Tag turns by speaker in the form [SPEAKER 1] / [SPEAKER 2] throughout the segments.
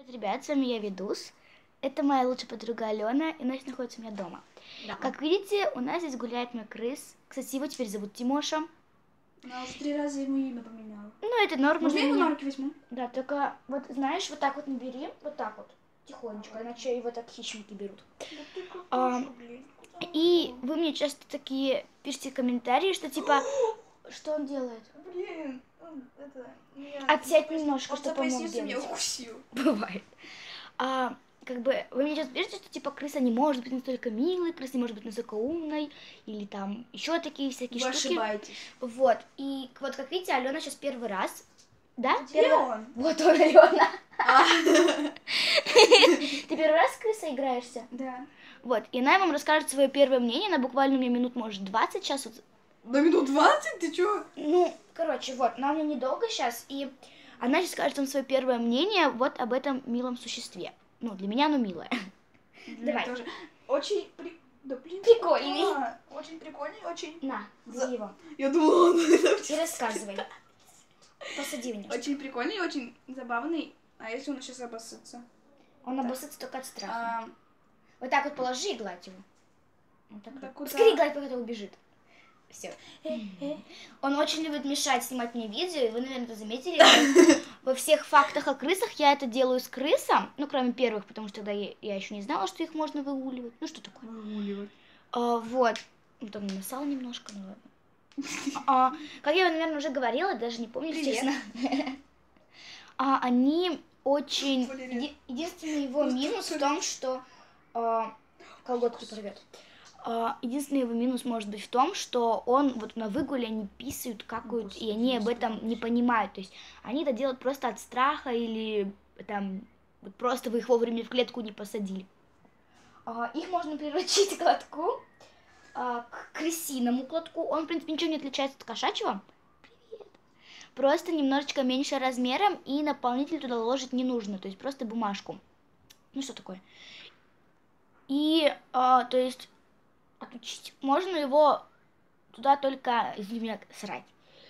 [SPEAKER 1] Привет, ребят, с вами я, Ведус. Это моя лучшая подруга Алена, и она сейчас находится у меня дома. Да. Как видите, у нас здесь гуляет мой крыс. Кстати, его теперь зовут Тимоша.
[SPEAKER 2] Она уже 3 раза ему имя поменяла.
[SPEAKER 1] Ну, это норма.
[SPEAKER 2] Можно я его на руки возьму?
[SPEAKER 1] Да, только вот, знаешь, вот так вот набери, вот так вот, тихонечко, иначе его так хищники берут. И вы мне часто такие пишите комментарии, что типа, что он делает?
[SPEAKER 2] Блин, это...
[SPEAKER 1] Отсядь немножко,
[SPEAKER 2] чтобы
[SPEAKER 1] он мог
[SPEAKER 2] меня укусил.
[SPEAKER 1] Бывает. Как бы вы мне сейчас пишете, что типа крыса не может быть настолько милой, крыса не может быть настолько умной, или там еще такие всякие штуки.
[SPEAKER 2] Вы ошибаетесь.
[SPEAKER 1] Вот. И вот как видите, Алена сейчас первый раз. Да?
[SPEAKER 2] Где он?
[SPEAKER 1] Вот он, Алена. Ты первый раз с крысой играешься?
[SPEAKER 2] Да.
[SPEAKER 1] Вот. И она вам расскажет свое первое мнение. Она буквально у меня минут, может, 20 сейчас. Вот.
[SPEAKER 2] На минут 20? Ты чё?
[SPEAKER 1] Ну, короче, вот. Нам мне недолго сейчас. И она сейчас скажет вам свое первое мнение вот об этом милом существе. Ну, для меня оно милое. Давай.
[SPEAKER 2] Тоже. Очень
[SPEAKER 1] прикольный.
[SPEAKER 2] Очень прикольный, очень.
[SPEAKER 1] На, взяли его.
[SPEAKER 2] Я думала, он...
[SPEAKER 1] И рассказывай. Посади меня.
[SPEAKER 2] Очень прикольный, очень забавный. А если он сейчас обоссытся?
[SPEAKER 1] Он обоссытся только от страха. Вот так вот положи и гладь его. Вот так.
[SPEAKER 2] Да
[SPEAKER 1] Скорее гладь, пока убежит. Все. Он очень любит мешать снимать мне видео, и вы, наверное, это заметили. Во всех фактах о крысах я это делаю с крысом, ну, кроме первых, потому что тогда я еще не знала, что их можно выгуливать. Ну, что такое?
[SPEAKER 2] Выгуливать.
[SPEAKER 1] Вот. Ну, там насал немножко, ну ладно. Как я, наверное, уже говорила, даже не помню, честно. Они очень... Единственный его минус в том, что... Колготки порвет. Единственный его минус может быть в том, что он вот на выгуле они писают, какают, и они об этом не понимают. То есть они это делают просто от страха или там вот просто вы их вовремя в клетку не посадили. Их можно приручить к лотку, к крысиному клотку. Он, в принципе, ничего не отличается от кошачьего. Привет. Просто немножечко меньше размером, и наполнитель туда ложить не нужно, то есть просто бумажку. Ну что такое? И, то есть... Отучить можно его туда только, извини меня, срать.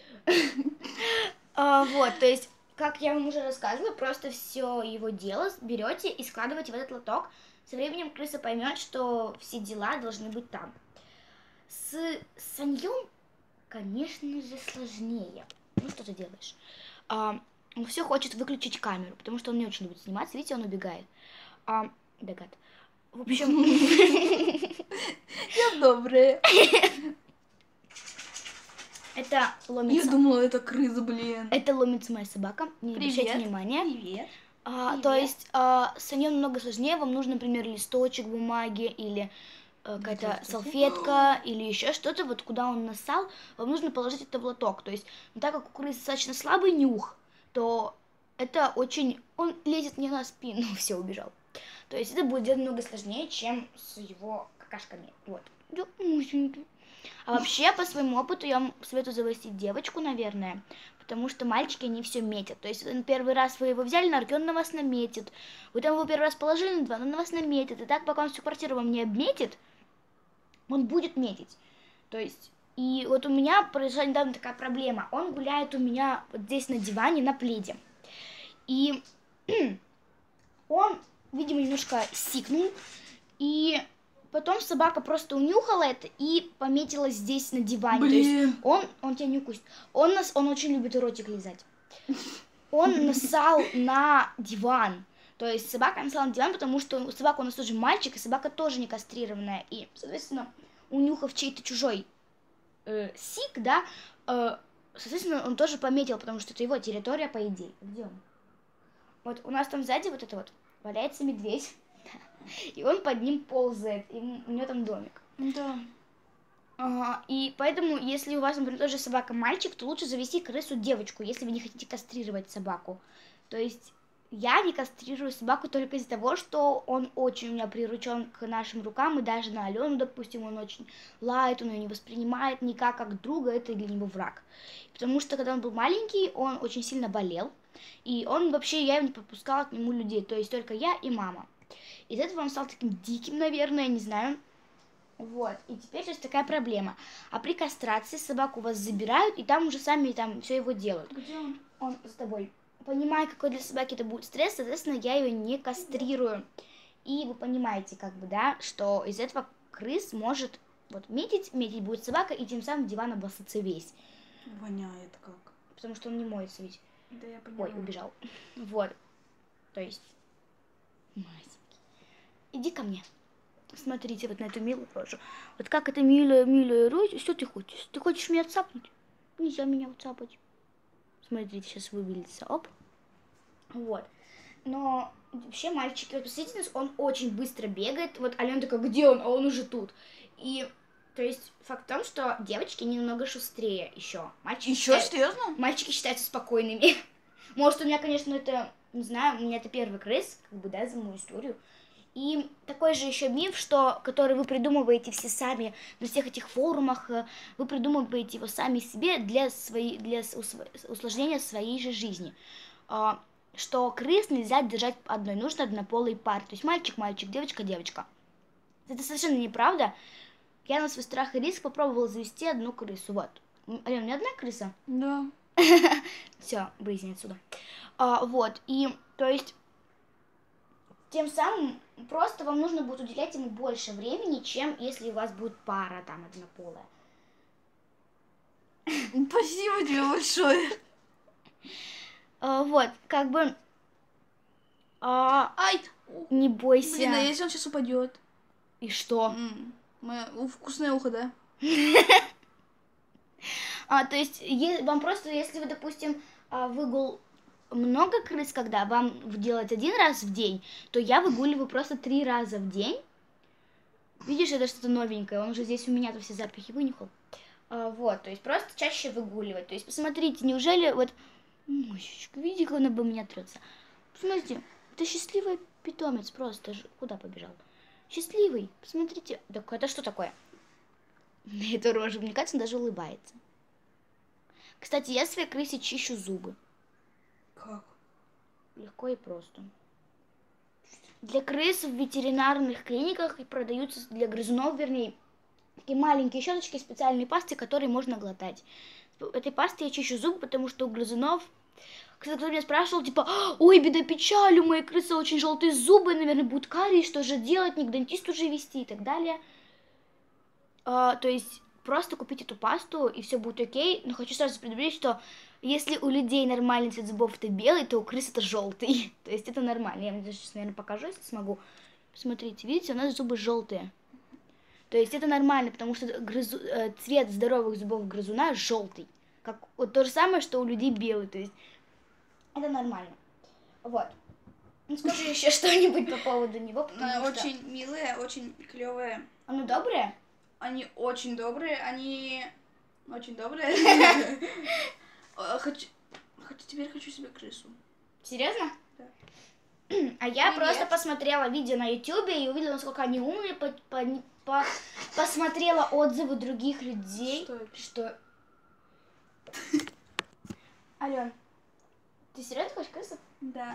[SPEAKER 1] Вот, то есть, как я вам уже рассказывала, просто все его дело берете и складываете в этот лоток. Со временем крыса поймет, что все дела должны быть там. С саньем, конечно же, сложнее. Ну, что ты делаешь? Он все хочет выключить камеру, потому что он не очень любит сниматься. Видите, он убегает. Бегает. В общем...
[SPEAKER 2] Я добрая.
[SPEAKER 1] Это ломится.
[SPEAKER 2] Я думала, это крыса, блин.
[SPEAKER 1] Это ломится моя собака. Не обращайте внимания.
[SPEAKER 2] Привет.
[SPEAKER 1] То есть с ней намного сложнее. Вам нужен, например, листочек бумаги или какая-то салфетка или еще что-то, вот куда он нассал, вам нужно положить это в лоток. То есть, так как у крысы достаточно слабый нюх, то это очень... Он лезет мне на спину, все, убежал. То есть это будет делать много сложнее, чем с его какашками. Вот. А вообще, по своему опыту, я вам советую завести девочку, наверное, потому что мальчики, они все метят. То есть первый раз вы его взяли на руки, он на вас наметит. Вы там его первый раз положили на диван, он на вас наметит. И так, пока он всю квартиру вам не обметит, он будет метить. То есть, и вот у меня произошла недавно такая проблема. Он гуляет у меня вот здесь на диване, на пледе. И он... видимо, немножко сикнул, и потом собака просто унюхала это и пометилась здесь на диване.
[SPEAKER 2] Блин.
[SPEAKER 1] То есть он тебя не укусит. Он очень любит ротик лизать. Он нассал на диван. То есть собака нассала на диван, потому что собака у нас тоже мальчик, и собака тоже не кастрированная. И, соответственно, унюхав чей-то чужой сик, да, соответственно, он тоже пометил, потому что это его территория, по идее. Где он? Вот у нас там сзади вот это вот валяется медведь, и он под ним ползает, и у него там домик.
[SPEAKER 2] Да.
[SPEAKER 1] И поэтому, если у вас, например, тоже собака-мальчик, то лучше завести крысу-девочку, если вы не хотите кастрировать собаку. То есть я не кастрирую собаку только из-за того, что он очень у меня приручен к нашим рукам, и даже на Алену, допустим, он очень лает, он ее не воспринимает никак как друга, это для него враг. Потому что, когда он был маленький, он очень сильно болел, и он вообще, я не подпускала к нему людей, то есть только я и мама. Из этого он стал таким диким, наверное, не знаю. Вот, и теперь есть такая проблема. А при кастрации собаку вас забирают, и там уже сами там все его делают.
[SPEAKER 2] Где он?
[SPEAKER 1] Он с тобой. понимая, какой для собаки это будет стресс, соответственно, я ее не кастрирую. И вы понимаете, как бы, да, что из этого крыс может вот метить будет собака, и тем самым диван обоссаться весь.
[SPEAKER 2] Воняет как.
[SPEAKER 1] Потому что он не моется ведь.
[SPEAKER 2] Да, я понимаю.
[SPEAKER 1] Ой, убежал. Вот. То есть, масенький. Иди ко мне. Смотрите вот на эту милую рожу. Вот как эта милая рожа. Что ты хочешь? Ты хочешь меня цапнуть? Нельзя меня уцапать. Смотрите, сейчас выбелится. Оп. Вот. Но вообще мальчики, вот посмотрите, он очень быстро бегает. Вот Алена такая, где он? А он уже тут. И, то есть, факт в том, что девочки немного шустрее еще.
[SPEAKER 2] Еще серьезно?
[SPEAKER 1] Мальчики считаются спокойными. Может, у меня, конечно, это, не знаю, у меня это первый крыс, как бы, да, за мою историю. И такой же еще миф, который вы придумываете все сами на всех этих форумах, вы придумываете его сами себе для усложнения своей же жизни. Что крыс нельзя держать одной, нужно однополой паре. То есть мальчик-мальчик, девочка-девочка. Это совершенно неправда. Я на свой страх и риск попробовала завести одну крысу. Вот. Алена, у меня одна крыса?
[SPEAKER 2] Да.
[SPEAKER 1] Все, брызни отсюда. Вот. И, то есть, тем самым просто вам нужно будет уделять ему больше времени, чем если у вас будет пара там однополая.
[SPEAKER 2] Спасибо тебе большое.
[SPEAKER 1] Вот, как бы...
[SPEAKER 2] Ай!
[SPEAKER 1] Не бойся.
[SPEAKER 2] Блин, а если он сейчас упадет?
[SPEAKER 1] И что?
[SPEAKER 2] Вкусное ухо, да?
[SPEAKER 1] То есть, вам просто, если вы, допустим, выгул много крыс, когда вам делать 1 раз в день, то я выгуливаю просто 3 раза в день. Видишь, это что-то новенькое, он уже здесь у меня-то все запахи вынюхал. Вот, то есть просто чаще выгуливать. То есть, посмотрите, неужели вот... Мышечка, видите, как она бы меня трется. Посмотрите, это счастливый питомец просто. Куда побежал? Счастливый, посмотрите. Так это что такое? Это рожа, мне кажется, он даже улыбается. Кстати, я своей крысе чищу зубы.
[SPEAKER 2] Как?
[SPEAKER 1] Легко и просто. Для крыс в ветеринарных клиниках продаются, для грызунов, вернее, такие маленькие щеточки, специальные пасты, которые можно глотать. Этой пастой я чищу зубы, потому что у грызунов... Кстати, кто меня спрашивал, типа, ой, беда, печаль, у моей крысы очень желтые зубы, наверное, будут кариес, что же делать, не к дантисту же вести и так далее. То есть просто купить эту пасту, и все будет окей. Но хочу сразу предупредить, что если у людей нормальный цвет зубов это белый, то у крыс это желтый. То есть это нормально. Я вам даже сейчас, наверное, покажу, если смогу. Посмотрите, видите, у нас зубы желтые. То есть это нормально, потому что цвет здоровых зубов грызуна желтый. Как вот то же самое, что у людей белый. То есть это нормально. Вот. Ну, скажи еще что-нибудь по поводу него, потому что...
[SPEAKER 2] Очень милые, очень клевые.
[SPEAKER 1] Оно доброе?
[SPEAKER 2] Они очень добрые, они очень добрые. Теперь хочу себе крысу.
[SPEAKER 1] Серьезно?
[SPEAKER 2] Да.
[SPEAKER 1] А я просто посмотрела видео на ютубе и увидела, насколько они умные, посмотрела отзывы других людей.
[SPEAKER 2] Что это?
[SPEAKER 1] Что? Ален, ты серьезно хочешь крысу?
[SPEAKER 2] Да.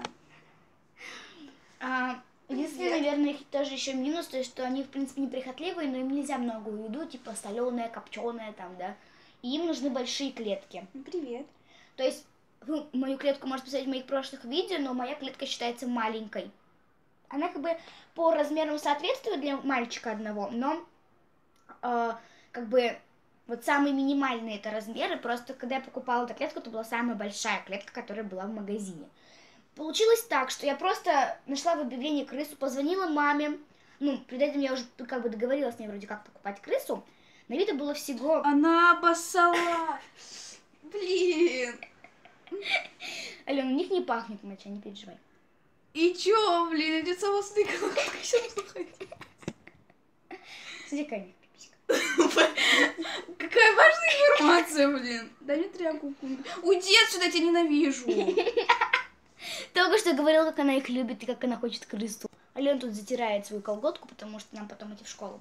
[SPEAKER 1] Единственное, наверное, их тоже еще минус, то есть, что они, в принципе, неприхотливые, но им нельзя много еду, типа соленая, копченая там, да. И им нужны большие клетки.
[SPEAKER 2] Привет.
[SPEAKER 1] То есть, вы мою клетку можете посмотреть в моих прошлых видео, но моя клетка считается маленькой. Она как бы по размерам соответствует для мальчика одного, но как бы вот самые минимальные это размеры. Просто когда я покупала эту клетку, это была самая большая клетка, которая была в магазине. Получилось так, что я просто нашла в объявлении крысу, позвонила маме. Ну, перед этим я уже как бы договорилась с ней вроде как покупать крысу. На вид было всего...
[SPEAKER 2] Она обоссала! Блин!
[SPEAKER 1] Алена, у них не пахнет моча, не переживай.
[SPEAKER 2] И чё, блин, я тебе сама стыкала, как еще нужно ходить?
[SPEAKER 1] Смотри, какая у них пиписька.
[SPEAKER 2] Какая важная информация, блин. Дай мне тряпку. Уйди отсюда, я тебя ненавижу.
[SPEAKER 1] Только что говорила, как она их любит и как она хочет крысу. Алена тут затирает свою колготку, потому что нам потом идти в школу.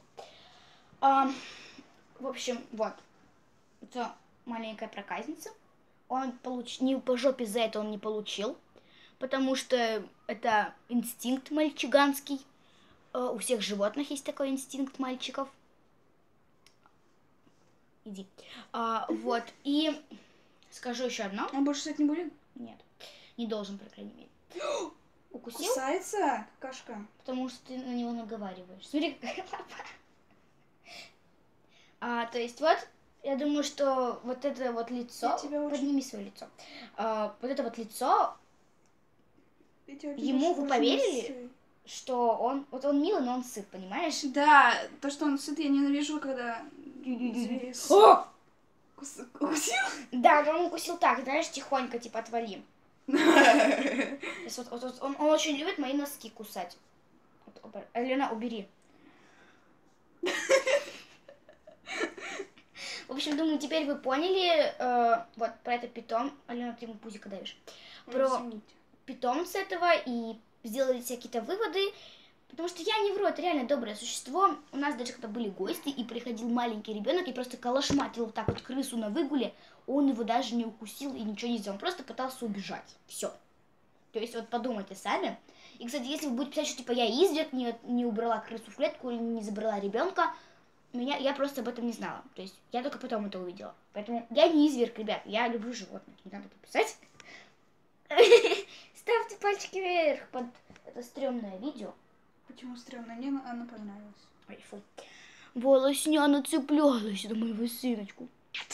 [SPEAKER 1] В общем, вот. Это маленькая проказница. Он не по жопе за это он не получил, потому что это инстинкт мальчиганский. У всех животных есть такой инстинкт мальчиков. Иди. Вот. И скажу еще одно.
[SPEAKER 2] Он больше, кстати, не будет?
[SPEAKER 1] Нет. Не должен, по крайней мере. Укусил?
[SPEAKER 2] Кусается какашка?
[SPEAKER 1] Потому что ты на него наговариваешь. Смотри, какая лапа. То есть вот, я думаю, что вот это вот лицо... Подними свое лицо. Вот это вот лицо... Ему вы поверили, что он... Вот он милый, но он сыт, понимаешь?
[SPEAKER 2] Да, то, что он сыт, я ненавижу, когда... Укусил?
[SPEAKER 1] Да, но он укусил так, знаешь, тихонько, типа, отвали. Он очень любит мои носки кусать. Алена, убери. В общем, думаю, теперь вы поняли вот про это Алена, ты ему пузико даешь. Про питомца этого и сделали себе какие-то выводы. Потому что я не вру, это реально доброе существо. У нас даже когда были гости, и приходил маленький ребенок и просто калашматил вот так вот крысу на выгуле, он его даже не укусил и ничего не сделал, он просто пытался убежать. Все. То есть вот подумайте сами. И, кстати, если вы будете писать, что типа я изверг, не убрала крысу в клетку или не забрала ребенка, я просто об этом не знала. То есть я только потом это увидела. Поэтому я не изверг, ребят, я люблю животных. Не надо это писать. Ставьте пальчики вверх под это стрёмное видео.
[SPEAKER 2] Почему стрёмно? Мне она понравилась.
[SPEAKER 1] Ой, фу. Волосняна цеплялась на моего сыночку.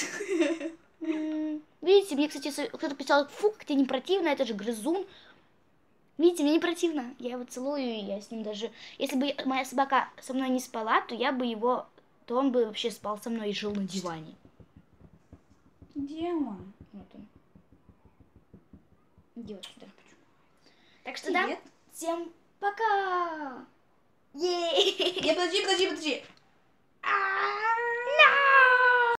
[SPEAKER 1] Видите, мне, кстати, кто-то писал, фу, как тебе не противно, это же грызун. Видите, мне не противно. Я его целую, и я с ним даже... Если бы моя собака со мной не спала, то то он бы вообще спал со мной и жил на диване.
[SPEAKER 2] Где он?
[SPEAKER 1] Вот он. Иди вот сюда. Так что да, всем пока!
[SPEAKER 2] Не, подожди.